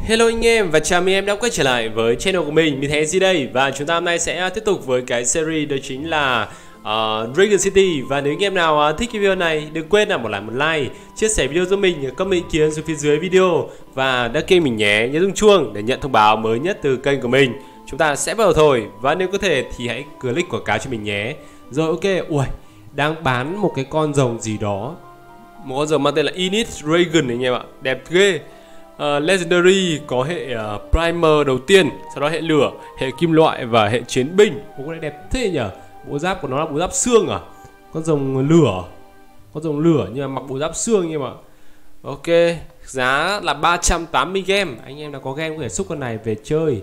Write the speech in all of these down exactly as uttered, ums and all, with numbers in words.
Hello anh em và chào mừng em đã quay trở lại với channel của mình. Mình thấy gì đây và chúng ta hôm nay sẽ tiếp tục với cái series đó chính là uh, Dragon City. Và nếu anh em nào uh, thích cái video này, đừng quên là một like, một like, chia sẻ video cho mình, comment ý kiến xuống phía dưới video và đăng ký mình nhé, nhớ rung chuông để nhận thông báo mới nhất từ kênh của mình. Chúng ta sẽ bắt đầu thôi và nếu có thể thì hãy click quảng cáo cho mình nhé. Rồi ok, ui, đang bán một cái con rồng gì đó, một con rồng mang tên là Init Dragon anh em ạ, đẹp ghê. Uh, Legendary có hệ uh, Primer đầu tiên, sau đó hệ lửa, hệ kim loại và hệ chiến binh. Ủa, con này đẹp thế nhỉ? Bộ giáp của nó là bộ giáp xương à? Con rồng lửa, con rồng lửa nhưng mà mặc bộ giáp xương nhưng mà ok, giá là ba trăm tám mươi game. Anh em nào có game có thể xúc con này về chơi.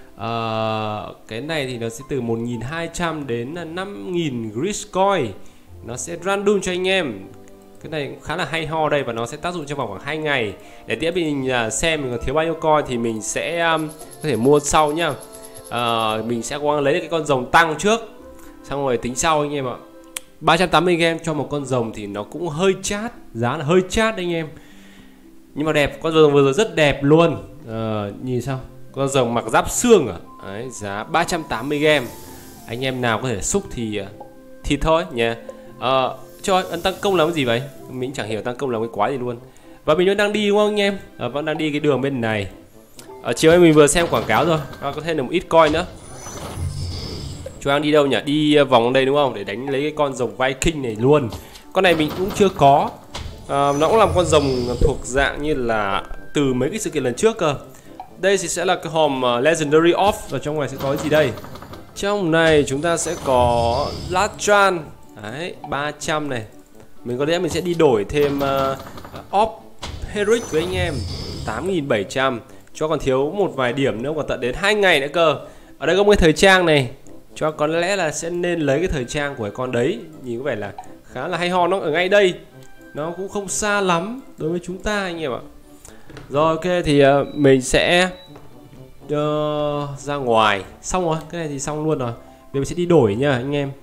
Uh, cái này thì nó sẽ từ một nghìn hai trăm đến năm nghìn Griscoin. Nó sẽ random cho anh em. Cái này cũng khá là hay ho đây và nó sẽ tác dụng trong vòng khoảng hai ngày. Để tiếp mình uh, xem mình còn thiếu bao nhiêu coin thì mình sẽ um, có thể mua sau nhá. Uh, mình sẽ cố gắng lấy được cái con rồng tăng trước, xong rồi tính sau anh em ạ. ba trăm tám mươi game cho một con rồng thì nó cũng hơi chát, giá là hơi chát anh em. Nhưng mà đẹp, con rồng vừa rồi rất đẹp luôn. Uh, nhìn sao? Con rồng mặc giáp xương à? Đấy, giá ba trăm tám mươi game. Anh em nào có thể xúc thì thì thôi nhé. Uh, Cho ấn tăng công làm cái gì vậy? Mình chẳng hiểu tăng công làm cái quái gì luôn. Và mình vẫn đang đi đúng không anh em? À, vẫn đang đi cái đường bên này. Ở chiều nay mình vừa xem quảng cáo rồi, à, có thêm được một ít coin nữa. Chúng đang đi đâu nhỉ? Đi vòng đây đúng không? Để đánh lấy cái con rồng Viking này luôn. Con này mình cũng chưa có. À, nó cũng là một con rồng thuộc dạng như là từ mấy cái sự kiện lần trước cơ. Đây thì sẽ là cái hòm uh, Legendary Off. Và trong này sẽ có cái gì đây? Trong này chúng ta sẽ có Latran. Đấy, ba trăm này. Mình có lẽ mình sẽ đi đổi thêm uh, Off Heroic với anh em, tám nghìn bảy trăm. Cho còn thiếu một vài điểm nữa, còn tận đến hai ngày nữa cơ. Ở đây có một cái thời trang này. Cho có lẽ là sẽ nên lấy cái thời trang của cái con đấy. Nhìn có vẻ là khá là hay ho, nó ở ngay đây. Nó cũng không xa lắm đối với chúng ta anh em ạ. Rồi ok thì uh, mình sẽ uh, ra ngoài. Xong rồi, cái này thì xong luôn rồi. Bây giờ mình sẽ đi đổi nha anh em.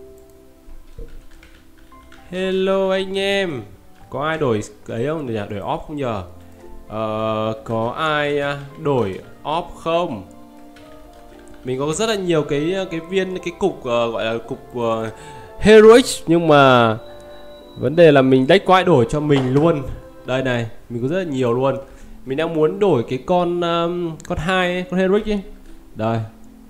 Hello anh em, có ai đổi ấy không nhỉ? Đổi off không nhờ? Ờ, có ai đổi off không? Mình có rất là nhiều cái cái viên cái cục uh, gọi là cục uh, Heroic, nhưng mà vấn đề là mình đách quái đổi cho mình luôn. Đây này, mình có rất là nhiều luôn. Mình đang muốn đổi cái con um, con hai ấy, con Heroic ấy. Đây.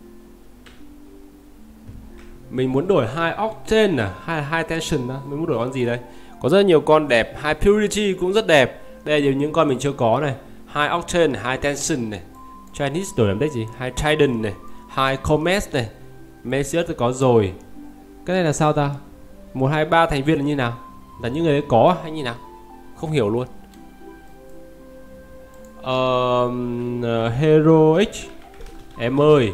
Mình muốn đổi hai Octane à, hai hai Tension à, mình muốn đổi con gì đây? Có rất nhiều con đẹp, hai Purity cũng rất đẹp. Đây là những con mình chưa có này, hai Octane, hai Tension này. Chinese đổi làm đấy gì? Hai Trident này, hai Comet này. Messias tôi có rồi. Cái này là sao ta? một hai ba thành viên là như nào? Là những người đấy có hay như nào? Không hiểu luôn. Uh, Heroic. Em ơi,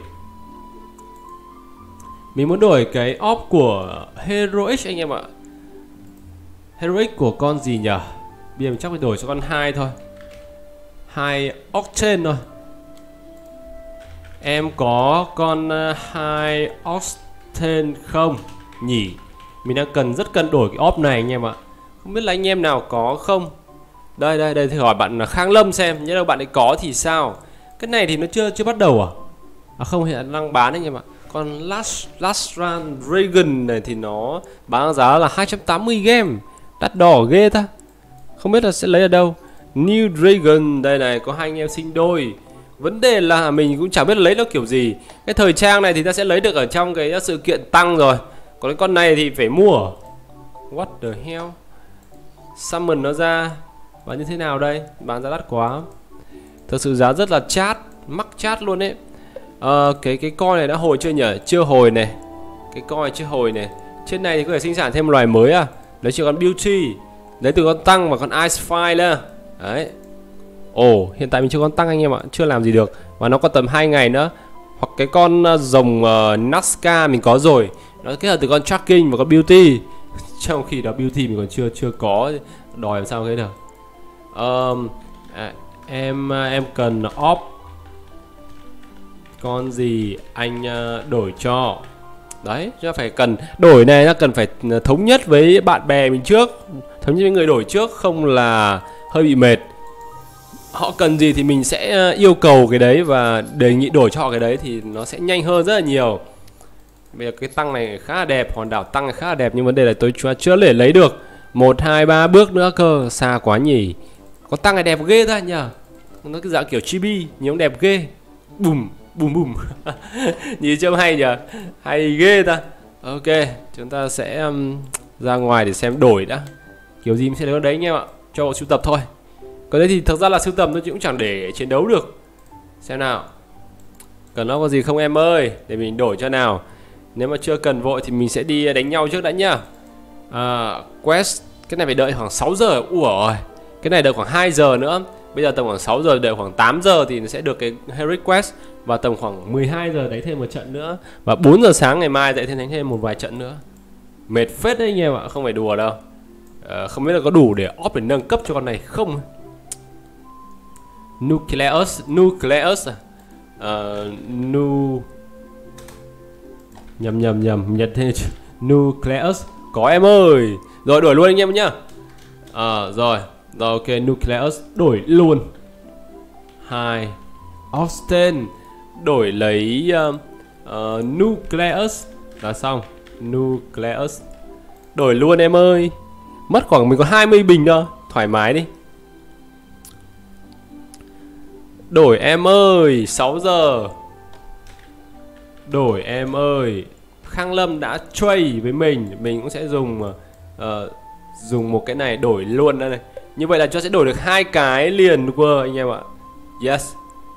mình muốn đổi cái off của Heroic anh em ạ. Heroic của con gì nhỉ? Bây giờ mình chắc phải đổi cho con hai thôi. Hai Octane thôi. Em có con hai Octane không nhỉ? Mình đang cần rất cần đổi cái off này anh em ạ. Không biết là anh em nào có không? Đây đây đây thì hỏi bạn là Khang Lâm xem, nhớ đâu bạn ấy có thì sao? Cái này thì nó chưa chưa bắt đầu à? À không, hiện đang bán anh em ạ. Còn Last Last Run Dragon này thì nó bán giá là hai trăm tám mươi game. Đắt đỏ ghê ta. Không biết là sẽ lấy ở đâu. New Dragon đây này, có hai anh em sinh đôi. Vấn đề là mình cũng chẳng biết là lấy nó kiểu gì. Cái thời trang này thì ta sẽ lấy được ở trong cái sự kiện tăng rồi. Còn cái con này thì phải mua. What the hell? Summon nó ra. Và như thế nào đây? Bán giá đắt quá. Thật sự giá rất là chát, mắc chát luôn đấy. À, cái cái coi này đã hồi chưa nhỉ? Chưa hồi này. Cái coi chưa hồi này. Trên này thì có thể sinh sản thêm một loài mới à? Lấy chỉ con Beauty, lấy từ con tăng và con Icefire nữa. Đấy. Ồ, hiện tại mình chưa con tăng anh em ạ, chưa làm gì được. Và nó còn tầm hai ngày nữa. Hoặc cái con uh, rồng uh, Nazca mình có rồi. Nó kết hợp từ con Tracking và con Beauty. Trong khi đó Beauty mình còn chưa chưa có, đòi làm sao thế được. Um, à, em em cần off con gì anh uh, đổi cho. Đấy, chúng ta phải cần đổi này, nó cần phải thống nhất với bạn bè mình trước, thống nhất với người đổi trước, không là hơi bị mệt. họ cần gì thì mình sẽ yêu cầu cái đấy và đề nghị đổi cho họ cái đấy thì nó sẽ nhanh hơn rất là nhiều. Bây giờ cái tăng này khá là đẹp, hòn đảo tăng này khá là đẹp, nhưng vấn đề là tôi chưa để lấy được. Một, hai, ba bước nữa cơ, xa quá nhỉ. Có tăng này đẹp ghê ra nhờ. Nó cái dạng kiểu chibi, nhưng đẹp ghê. Bùm, bùm bùm. Nhìn trông hay nhờ. Hay ghê ta. Ok, chúng ta sẽ um, ra ngoài để xem đổi đã. Kiểu gì mình sẽ lấy đấy anh em ạ. Cho bộ sưu tập thôi. Còn đây thì thực ra là sưu tầm tôi cũng chẳng để chiến đấu được. Xem nào. Cần nó có gì không em ơi, để mình đổi cho nào. Nếu mà chưa cần vội thì mình sẽ đi đánh nhau trước đã nhá. à, Quest, cái này phải đợi khoảng sáu giờ. Ủa rồi, cái này đợi khoảng hai giờ nữa. Bây giờ tầm khoảng sáu giờ, đợi khoảng tám giờ thì sẽ được cái Heric Quest. Và tầm khoảng mười hai giờ đánh thêm một trận nữa. Và bốn giờ sáng ngày mai dậy thêm đánh thêm một vài trận nữa. Mệt phết đấy anh em ạ, không phải đùa đâu. à, Không biết là có đủ để off để nâng cấp cho con này không. Nucleus, Nucleus à? Uh, nu nhầm nhầm nhầm nhật thế. Nucleus có em ơi. Rồi đổi luôn anh em nhá. À, rồi rồi ok, Nucleus đổi luôn. Hai, Austin đổi lấy uh, uh, Nucleus là xong. Nucleus đổi luôn em ơi. Mất khoảng mình có hai mươi bình thôi, thoải mái đi. Đổi em ơi, sáu giờ. Đổi em ơi. Khang Lâm đã trade với mình, mình cũng sẽ dùng uh, dùng một cái này đổi luôn đây này. Như vậy là cho sẽ đổi được hai cái liền cơ anh em ạ. Yes.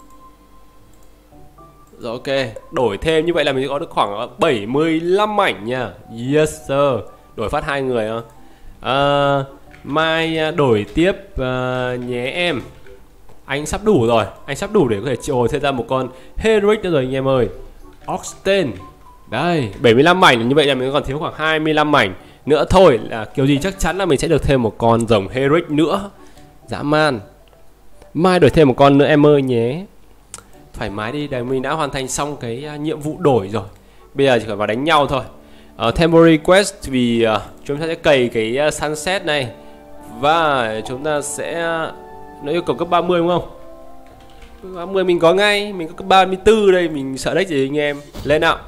Rồi ok, đổi thêm như vậy là mình có được khoảng bảy mươi lăm mảnh nha. Yes sir. Đổi phát hai người không? Uh, mai đổi tiếp uh, nhé em. Anh sắp đủ rồi, anh sắp đủ để có thể triệu hồi thêm ra một con Heric nữa rồi anh em ơi. Oxten. Đây, bảy mươi lăm mảnh, như vậy là mình còn thiếu khoảng hai mươi lăm mảnh nữa thôi, là kiểu gì chắc chắn là mình sẽ được thêm một con rồng Heric nữa. Dã man. Mai đổi thêm một con nữa em ơi nhé. Thoải mái đi, để mình đã hoàn thành xong cái uh, nhiệm vụ đổi rồi. Bây giờ chỉ phải vào đánh nhau thôi. uh, Temporary Quest vì uh, chúng ta sẽ cày cái uh, Sunset này. Và chúng ta sẽ uh, nó yêu cầu cấp ba mươi đúng không? ba mươi mình có ngay, mình có cấp ba mươi tư đây, mình sợ đếch gì anh em. Lên nào.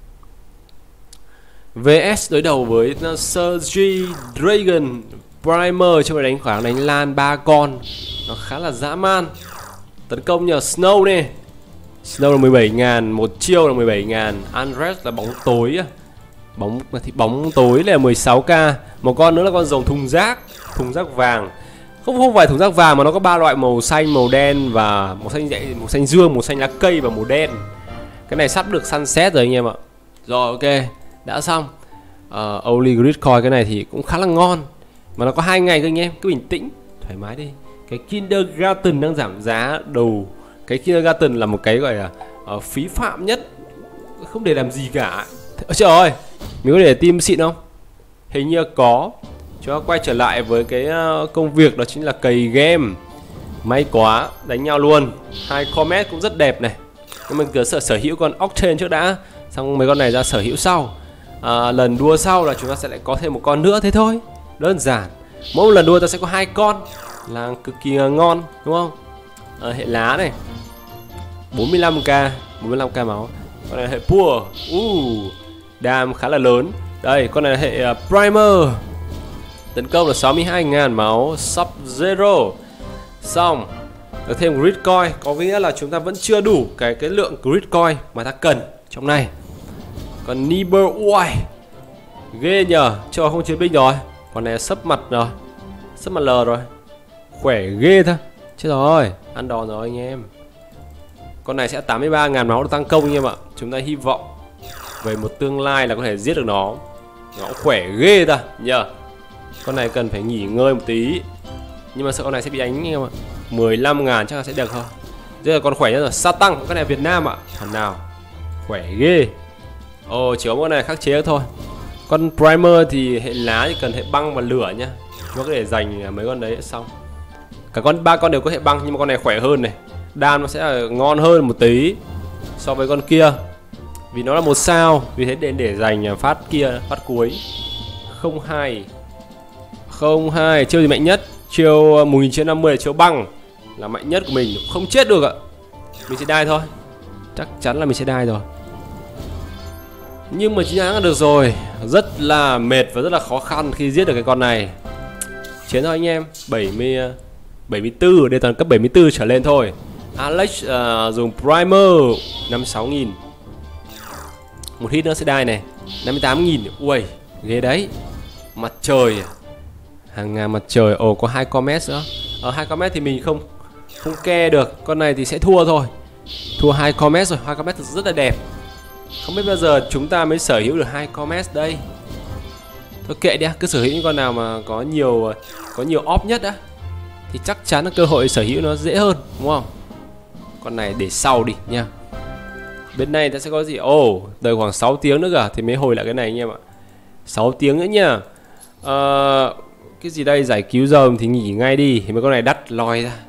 vê ét đối đầu với Sergi Dragon Primer, cho đánh khoảng đánh lan ba con. Nó khá là dã man. Tấn công nhờ Snow này. Snow là mười bảy ngàn, một chiêu là mười bảy ngàn. Andres là bóng tối. Bóng thì bóng tối là mười sáu k. Một con nữa là con rồng thùng rác, thùng rác vàng. Không không phải thùng rác vàng mà nó có ba loại màu xanh, màu đen và màu xanh dậy, màu xanh dương, màu xanh lá cây và màu đen. Cái này sắp được sunset rồi anh em ạ. Rồi ok, đã xong. uh, Only Grid Coin cái này thì cũng khá là ngon. Mà nó có hai ngày cơ anh em, cứ bình tĩnh, thoải mái đi. Cái Kindergarten đang giảm giá đầu. Cái Kindergarten là một cái gọi là uh, phí phạm nhất, không để làm gì cả. Trời ơi, mình có để team xịn không? Hình như có. Chúng ta quay trở lại với cái uh, công việc đó chính là cày game. May quá, đánh nhau luôn. Hai comment cũng rất đẹp này. Nhưng mình cứ sở, sở hữu con Octane trước đã, xong mấy con này ra sở hữu sau. à, Lần đua sau là chúng ta sẽ lại có thêm một con nữa, thế thôi. Đơn giản. Mỗi một lần đua ta sẽ có hai con, là cực kỳ ngon đúng không? à, Hệ lá này bốn mươi lăm k, bốn mươi lăm k máu. Con này là hệ Pure. uh, Đam khá là lớn. Đây, con này là hệ uh, Primer. Tấn công là sáu mươi hai ngàn máu. Sub Zero. Xong. Được thêm Grid Coin, có nghĩa là chúng ta vẫn chưa đủ cái cái lượng Grid Coin mà ta cần trong này. Còn Niber, ui, ghê nhờ, cho không chiến binh rồi. Còn này sấp mặt rồi, sấp mặt L rồi. Khỏe ghê thôi. Chết rồi, ăn đòn rồi anh em. Con này sẽ tám mươi ba ngàn máu được tăng công anh em ạ. Chúng ta hy vọng về một tương lai là có thể giết được nó. Nó khỏe ghê ta nhờ. Con này cần phải nghỉ ngơi một tí, nhưng mà sợ con này sẽ bị đánh anh em ạ. Mười lăm ngàn chắc là sẽ được thôi. Đây là con khỏe nhất rồi. Sa tăng, con này Việt Nam ạ. Thằng nào khỏe ghê. Ồ, chỉ có con này khắc chế thôi. Con Primer thì hệ lá thì cần hệ băng và lửa nhá. Chúng ta có thể dành mấy con đấy xong. Cả con ba con đều có hệ băng, nhưng mà con này khỏe hơn này. Đam nó sẽ ngon hơn một tí so với con kia, vì nó là một sao. Vì thế để để dành phát kia, phát cuối. Không hai. Không hai, chiêu gì mạnh nhất? Chiêu một nghìn chín trăm năm mươi là chiêu băng. là mạnh nhất của mình, không chết được ạ. Mình sẽ die thôi, chắc chắn là mình sẽ die rồi. Nhưng mà chiến thắng được rồi. Rất là mệt và rất là khó khăn khi giết được cái con này. Chiến thôi anh em. bảy mươi, bảy mươi tư ở đây toàn cấp bảy mươi tư trở lên thôi. Alex uh, dùng primer năm mươi sáu nghìn. Một hit nữa sẽ die này. năm mươi tám nghìn. Ui ghê đấy. Mặt trời. Hàng ngàn mặt trời. Ồ có hai Comet nữa. Ở hai Comet thì mình không Không ke được. Con này thì sẽ thua thôi. Thua hai Comet rồi. Hai Comet thực sự rất là đẹp. Không biết bao giờ chúng ta mới sở hữu được hai Comet đây. Thôi kệ đi, cứ sở hữu những con nào mà có nhiều Có nhiều off nhất á, thì chắc chắn là cơ hội sở hữu nó dễ hơn, đúng không? Con này để sau đi nha. Bên này ta sẽ có gì? Ồ, oh, đợi khoảng sáu tiếng nữa cả thì mới hồi lại cái này anh em ạ. Sáu tiếng nữa nha. uh, Cái gì đây? Giải cứu dòng thì nghỉ ngay đi. Thì mấy con này đắt lòi ra.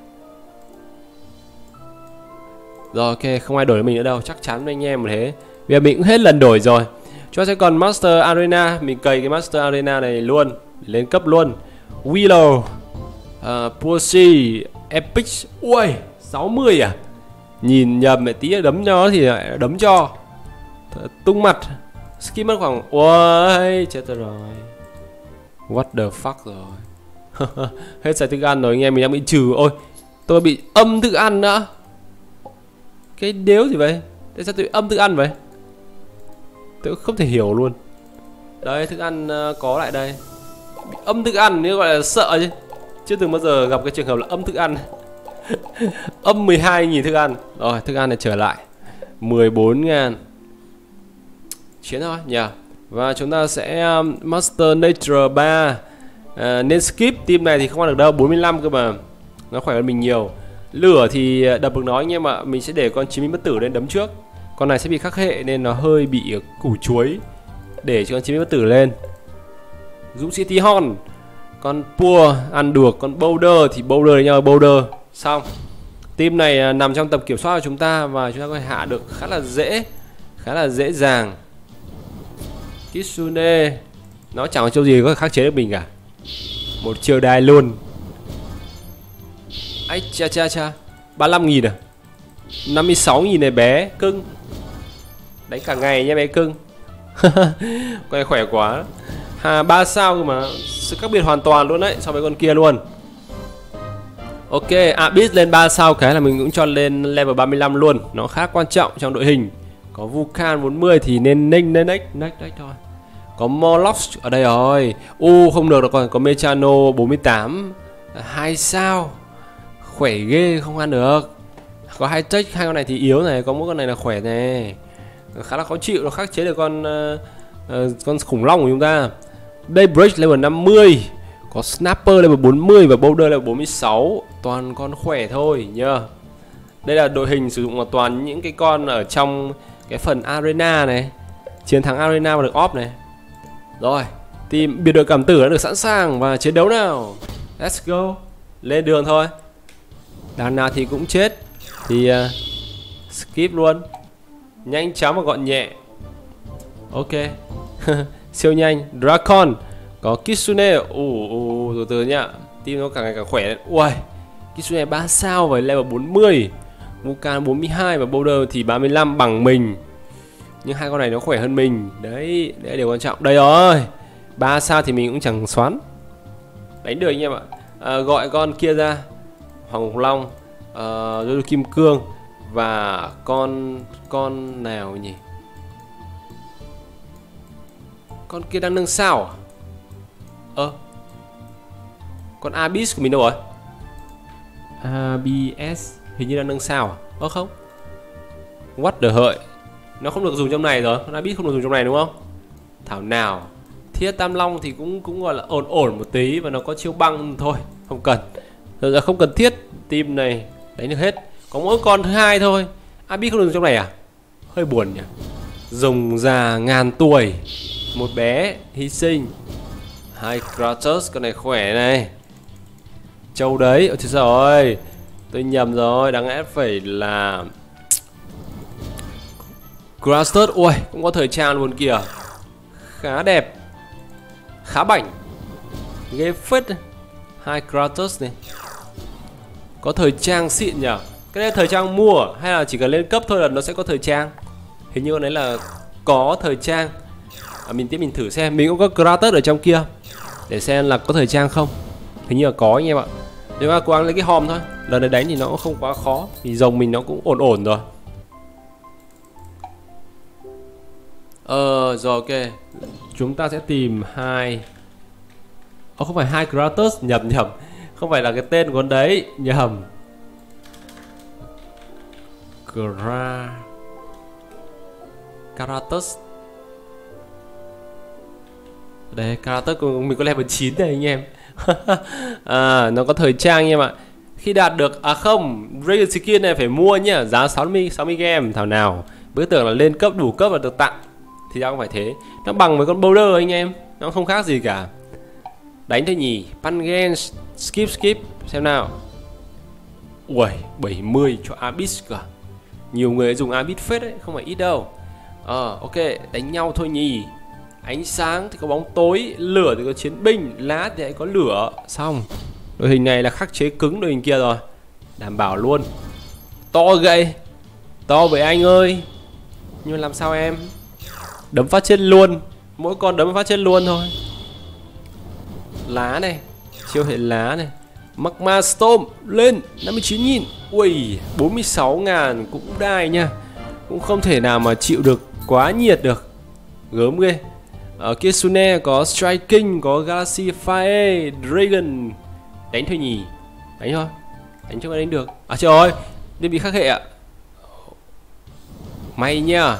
Rồi ok, không ai đổi với mình nữa đâu. Chắc chắn với anh em một thế. Bây giờ mình cũng hết lần đổi rồi. Chúng ta sẽ còn Master Arena. Mình cày cái Master Arena này luôn, lên cấp luôn. Willow, uh, Pussy, Epic. Ui, sáu mươi à? Nhìn nhầm mẹ tí đấm cho nó thì lại đấm cho tung mặt. Skip mất khoảng. Ui, chết tôi rồi. What the fuck rồi. Hết sạch thức ăn rồi anh em, mình đang bị trừ. Ôi, tôi bị âm thức ăn nữa. Cái đéo gì vậy? Tại sao tôi bị âm thức ăn vậy? Tôi không thể hiểu luôn. Đây, thức ăn uh, có lại đây. Bị âm thức ăn nếu gọi là sợ chứ. Chưa từng bao giờ gặp cái trường hợp là âm thức ăn. Âm mười hai nghìn thức ăn. Rồi, thức ăn này trở lại mười bốn ngàn. Chiến thôi nhỉ. Yeah. Và chúng ta sẽ um, Master Nature ba. uh, Nên skip. Team này thì không ăn được đâu, bốn mươi lăm cơ mà. Nó khỏe hơn mình nhiều. Lửa thì đập được nó anh em ạ. Mình sẽ để con chiến binh bất tử lên đấm trước. Con này sẽ bị khắc hệ nên nó hơi bị củ chuối. Để cho con chiến binh bất tử lên. Dũng sĩ tí hon. Con Pua ăn được. Con Boulder thì Boulder nhau Boulder. Xong. Team này nằm trong tầm kiểm soát của chúng ta. Và chúng ta có thể hạ được khá là dễ. Khá là dễ dàng. Kitsune. Nó chẳng có chiêu gì có thể khắc chế được mình cả. Một chiêu đai luôn. Ây cha cha cha. ba mươi lăm nghìn à? năm mươi sáu nghìn này bé cưng. Đánh cả ngày nha bé cưng. Con này khỏe quá. Hà ba sao cơ mà. Sự khác biệt hoàn toàn luôn đấy so với con kia luôn. Ok, Abyss lên ba sao cái là mình cũng cho lên level ba mươi lăm luôn. Nó khá quan trọng trong đội hình. Có Vulcan bốn mươi thì nên ninh nên next next next thôi. Có Moloch ở đây rồi. U không được rồi, còn có Mechano bốn mươi tám hai sao. Khỏe ghê, không ăn được. Có hai check, hai con này thì yếu này, có mỗi con này là khỏe này. Khá là khó chịu, nó khắc chế được con uh, uh, con khủng long của chúng ta. Daybreak level năm mươi. Có Snapper level bốn mươi và Boulder level bốn mươi sáu. Toàn con khỏe thôi nhá. Đây là đội hình sử dụng toàn những cái con ở trong cái phần arena này. Chiến thắng arena và được off này. Rồi, team biệt đội cảm tử đã được sẵn sàng và chiến đấu nào. Let's go. Lên đường thôi. Đằng nào thì cũng chết thì uh, skip luôn. Nhanh chóng và gọn nhẹ. Ok. Siêu nhanh. Dragon. Có Kitsune. Ồ, ồ, từ từ nhá. Team nó càng ngày càng khỏe. Ui, Kitsune ba sao với level bốn mươi. Vulcan bốn mươi hai và Boulder thì ba mươi lăm bằng mình. Nhưng hai con này nó khỏe hơn mình. Đấy, đấy là điều quan trọng. Đây rồi. ba sao thì mình cũng chẳng xoắn. Đánh được anh em ạ. À, gọi con kia ra. Hoàng Long, uh, Kim Cương. Và con Con nào nhỉ? Con kia đang nâng sao à? Ơ ờ. Con Abyss của mình đâu rồi? Abyss hình như đang nâng sao à? Ơ ờ, không. What the hợi. Nó không được dùng trong này rồi. Con Abyss không được dùng trong này đúng không? Thảo nào. Thiết Tam Long thì cũng cũng gọi là ổn ổn một tí. Và nó có chiêu băng thôi. Không cần. Thật ra không cần thiết. Team này đánh được hết. Có mỗi con thứ hai thôi. Abyss không được dùng trong này à? Hơi buồn nhỉ. Dùng già ngàn tuổi. Một bé hy sinh. Hai Kratos, con này khỏe này. Châu đấy. Ôi trời ơi, tôi nhầm rồi. Đáng lẽ phải là Kratos. Ui, cũng có thời trang luôn kìa. Khá đẹp. Khá bảnh. Ghê phết. Hai Kratos này. Có thời trang xịn nhỉ. Cái này thời trang mua hay là chỉ cần lên cấp thôi là nó sẽ có thời trang? Hình như con đấy là có thời trang. À, mình tiếp mình thử xem. Mình cũng có Kratos ở trong kia để xem là có thời trang không. Hình như là có anh em ạ. Nhưng mà cố gắng lấy cái hòm thôi. Lần này đánh thì nó cũng không quá khó. Vì rồng mình nó cũng ổn ổn rồi. Ờ rồi ok. Chúng ta sẽ tìm hai. Ồ không phải hai Kratos, nhầm nhầm. Không phải là cái tên của con đấy, nhầm. Kra... Kratos. Đây, Kratos của mình có level chín này anh em. À, nó có thời trang anh em ạ. Khi đạt được, à không, Dragon Skin này phải mua nhá, giá sáu mươi gem. Thảo nào bữa tưởng là lên cấp đủ cấp và được tặng. Thì ra không phải thế. Nó bằng với con Boulder anh em. Nó không khác gì cả. Đánh thôi nhỉ. Pangen, skip skip. Xem nào. Ui, bảy mươi cho Abyss cả. Nhiều người dùng Abyss phết đấy, không phải ít đâu. Ờ, à, ok, đánh nhau thôi nhỉ. Ánh sáng thì có bóng tối, lửa thì có chiến binh, lá thì lại có lửa. Xong. Đội hình này là khắc chế cứng đội hình kia rồi. Đảm bảo luôn. To gậy. To với anh ơi. Nhưng mà làm sao em? Đấm phát chết luôn. Mỗi con đấm phát chết luôn thôi. Lá này. Chiêu hệ lá này. Magma Storm lên năm mươi chín nghìn. Ui, bốn mươi sáu ngàn cũng đai nha. Cũng không thể nào mà chịu được quá nhiệt được. Gớm ghê. Ở Kitsune có Striking, có Galaxy Fire, Dragon. Đánh thôi nhỉ. Đánh thôi. Đánh cho đánh được. À trời ơi, nên bị khắc hệ ạ. May nha.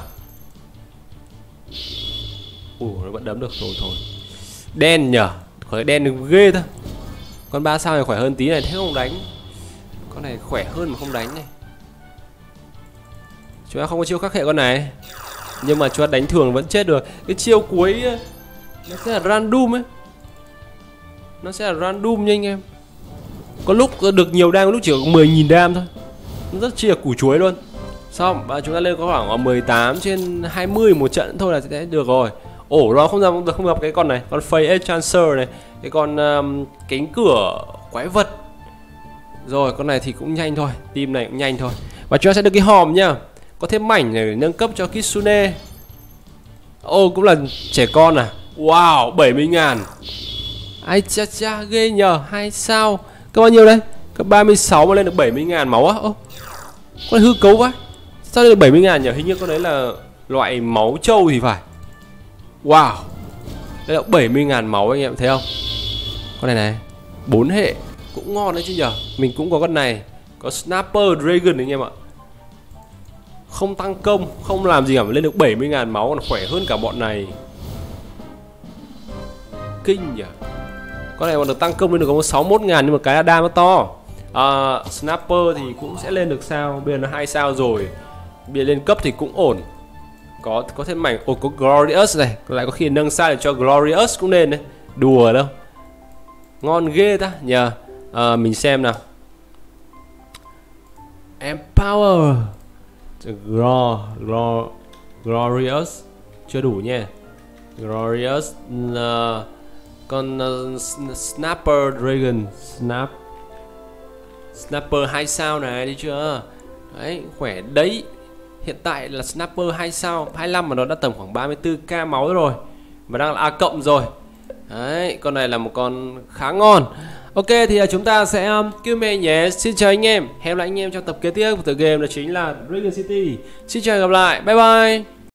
Ủa nó vẫn đấm được rồi thôi. Đen nhở. Khỏi đen đừng ghê thôi. Con ba sao này khỏe hơn tí này, thế không đánh. Con này khỏe hơn mà không đánh này. Chúng ta không có chiêu khắc hệ con này. Nhưng mà chúng ta đánh thường vẫn chết được. Cái chiêu cuối nó sẽ là random ấy. Nó sẽ là random nha anh em. Có lúc được nhiều đam, có lúc chỉ có mười nghìn đam thôi. Nó rất chi là củ chuối luôn. Xong, và chúng ta lên có khoảng mười tám trên hai mươi một trận thôi là sẽ được rồi. Ổ nó không ra không, không gặp cái con này, con Face Chancer này, cái con um, cánh cửa quái vật. Rồi, con này thì cũng nhanh thôi, team này cũng nhanh thôi. Và chúng ta sẽ được cái hòm nhá. Có thêm mảnh để nâng cấp cho Kitsune. Ô, cũng là trẻ con à. Wow, bảy mươi ngàn. Ai cha cha, ghê nhờ, hai sao. Có bao nhiêu đây? Có ba mươi sáu mà lên được bảy mươi ngàn máu á. Ô, con này hư cấu quá. Sao lên được bảy mươi ngàn nhỉ? Hình như con đấy là loại máu trâu thì phải. Wow. Đây là bảy mươi ngàn máu anh em thấy không? Con này này, bốn hệ cũng ngon đấy chứ nhờ. Mình cũng có con này. Có Snapper Dragon anh em ạ. Không tăng công, không làm gì cả mà lên được bảy mươi ngàn máu, còn khỏe hơn cả bọn này. Kinh nhỉ. Con này còn được tăng công lên được có sáu mươi mốt ngàn, nhưng mà cái đam nó to. à, Snapper thì cũng sẽ lên được sao. Bây giờ nó hai sao rồi. Bây giờ lên cấp thì cũng ổn. Có có thêm mảnh. Ồ, có Glorious này. Lại có khi nâng sai để cho Glorious cũng lên đấy. Đùa đâu. Ngon ghê ta nhờ. à, Mình xem nào. Empower Gro, Gro, Glorious chưa đủ nha. Glorious uh, con uh, Snapper Dragon. Snap Snapper hai sao này, đi chưa? Đấy, khỏe đấy. Hiện tại là Snapper hai sao, hai mươi lăm mà nó đã tầm khoảng ba mươi tư k máu rồi. Và đang là A cộng rồi. Đấy, con này là một con khá ngon. Ok, thì chúng ta sẽ um, kêu mẹ nhé. Xin chào anh em. Hẹn gặp lại anh em trong tập kế tiếp của tựa game, đó chính là Dragon City. Xin chào và gặp lại. Bye bye.